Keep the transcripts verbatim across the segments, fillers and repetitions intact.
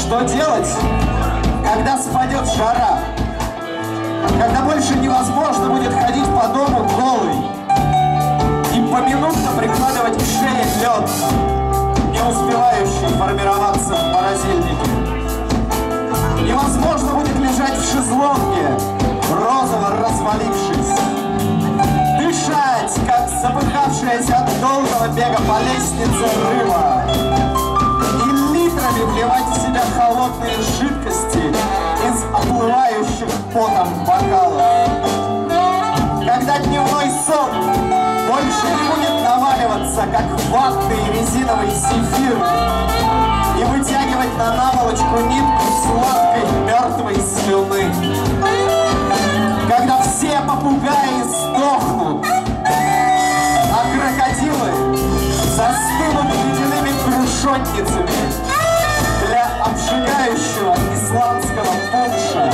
Что делать, когда спадет жара? Когда больше невозможно будет ходить по дому голый и поминутно прикладывать к шее лед, не успевающий формироваться в морозильнике. Невозможно будет лежать в шезлонге, розово развалившись, дышать, как запыхавшаяся от долгого бега по лестнице рыба, и литрами вливать в себя холодные жидкости из оплывающих потом бокалов. Когда дневной сон больше не будет наваливаться, как ватный резиновый зефир, и вытягивать на наволочку нитку сладкой мертвой слюны. Когда все попугаи сдохнут, а крокодилы застынут ледяными крушонницами для обжигающего исландского пунша.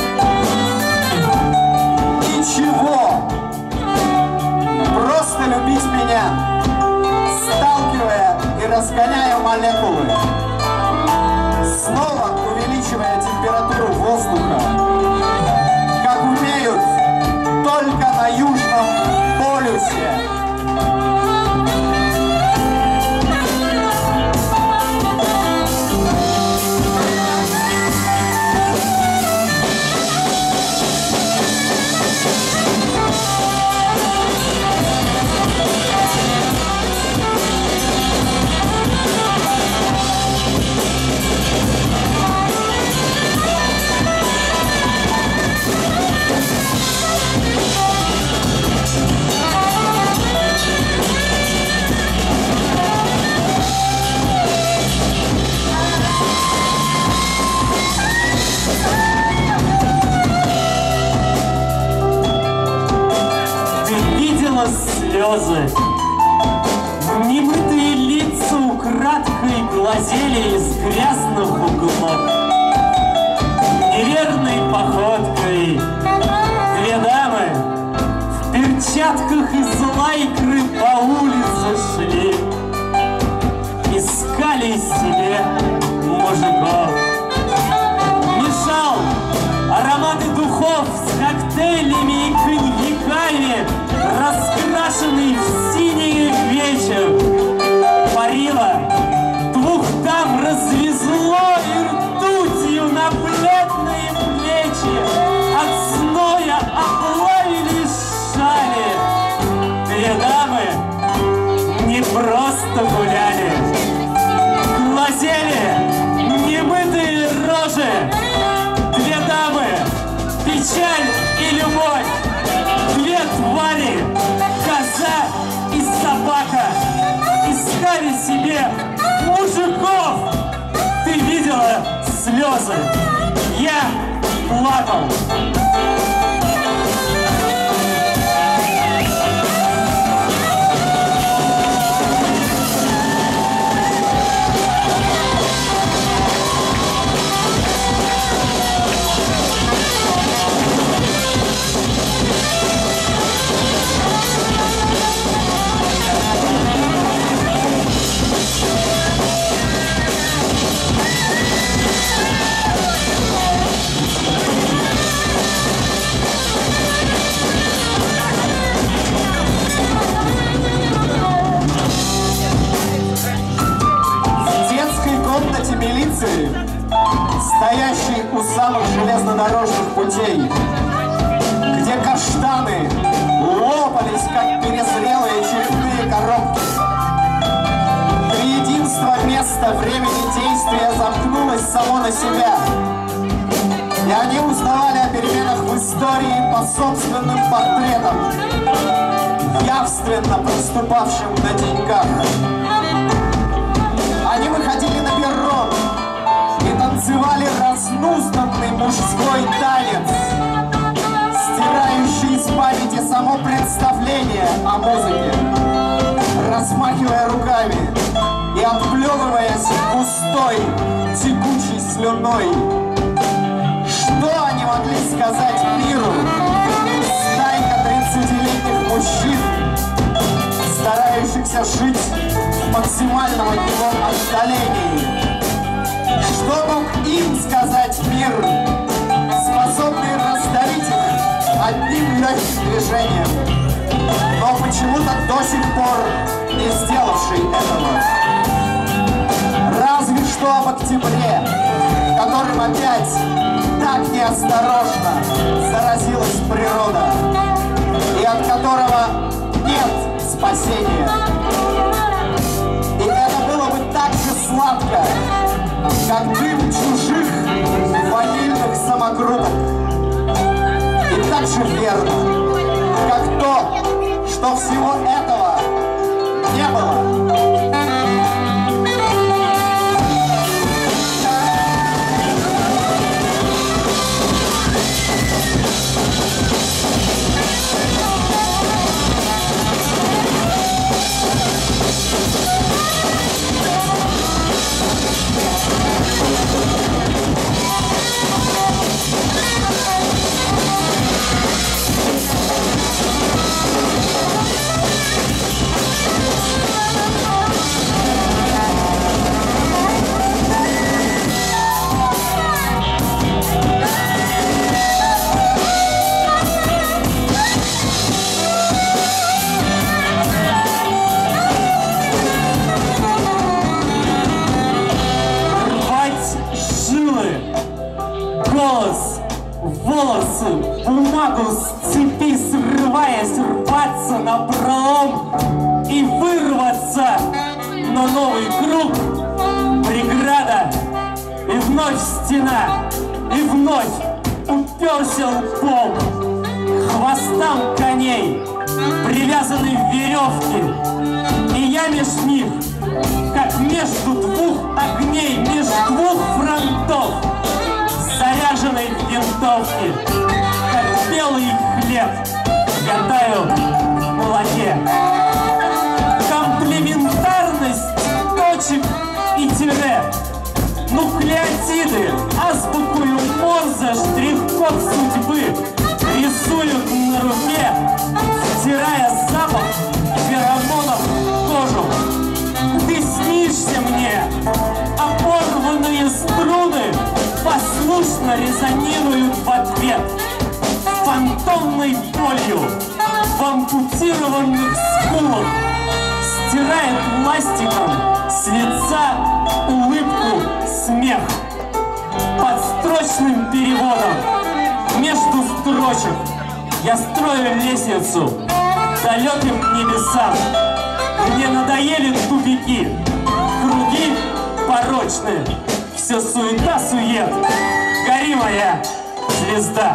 Ничего, просто любить меня, сталкивая и разгоняя молекулы, снова увеличивая температуру воздуха, как умеют только на Южном полюсе. Слезы, немытые лица украдкой глазели из грязных углов. Неверной походкой две дамы в перчатках из лайкры по улице шли, искали себе мужиков. Мешал ароматы духов с коктейлями и коньяками, раскрашенный в синий вечер. Парило, двух дам развезло и ртутью на бледные плечи от зноя оплавили шали. Две дамы не просто гуляли, глазели немытые рожи. Две дамы, печаль и любовь. Две твари, коза и собака, искали себе мужиков. Ты видела слезы? Я плакал. Милиции, стоящей у самых железнодорожных путей, где каштаны лопались, как перезрелые черепные коробки. Триединство места, времени действия замкнулось само на себя, и они узнавали о переменах в истории по собственным портретам, явственно проступавшим на деньгах. Они выходили на перрон и танцевали разнузданный мужской танец, стирающий из памяти само представление о музыке, размахивая руками и отплевываясь густой, текучей слюной. Что они могли сказать миру? Стайка тридцатилетних мужчин, старающихся жить в максимальном от него отдалении. Что мог им сказать мир, способный раздавить их одним легким движением, но почему-то до сих пор не сделавший этого. Разве что об октябре, которым опять так неосторожно заразилась природа, и от которого нет спасения. И это было бы так же сладко, как дым чужих ванильных самокруток. И так же верно, как то, что всего этого не было. Волосы, бумагу с цепи срываясь, рваться напролом и вырваться на новый круг, преграда, и вновь стена, и вновь уперся лбом к хвостам коней, привязаны веревки, и я меж них, как между двух огней, меж двух фронтов, заряженной в винтовке, как белый хлеб, катаю в молоке. Комплементарность точек и тире, нуклеотиды, азбукую Морзе, штрих-код судьбы рисуют на руке, втирая запах феромонов в кожу. Ты снишься мне, а порванные струны послушно резонируют в ответ фантомной болью в ампутированных скулах, стирает пластиком с лица улыбку, смех. Подстрочным переводом между строчек я строю лестницу к далеким небесам. Мне надоели тупики, круги порочные, все суета-сует, гори моя звезда.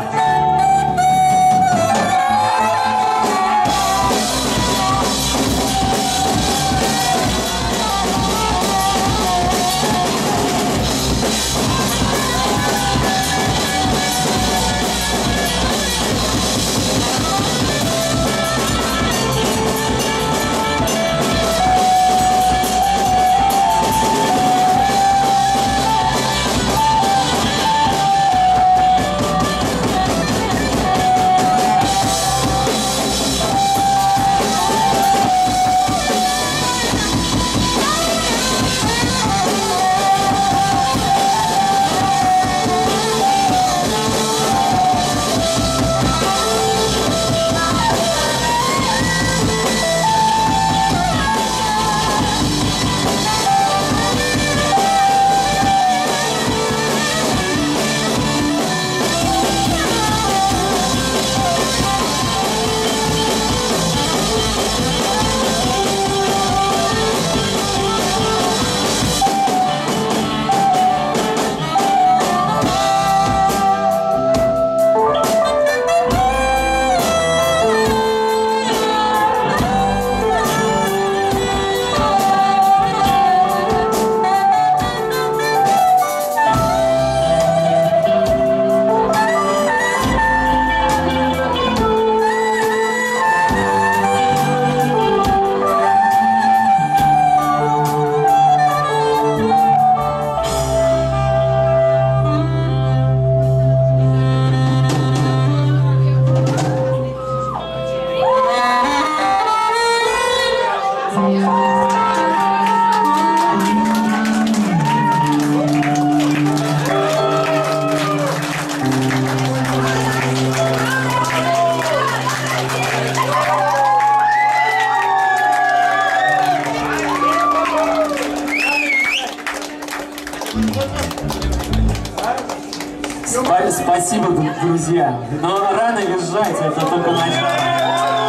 Спа- Спасибо, друзья. Но рано визжать, это только начало.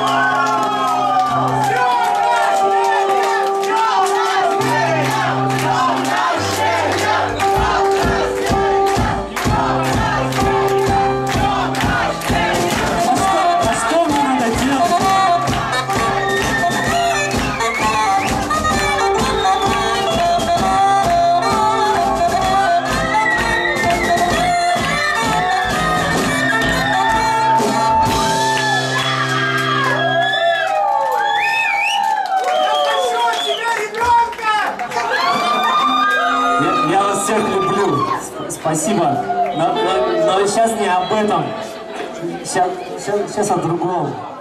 Я вас всех люблю. Спасибо. Но, но, но сейчас не об этом. Сейчас, сейчас, сейчас о другом.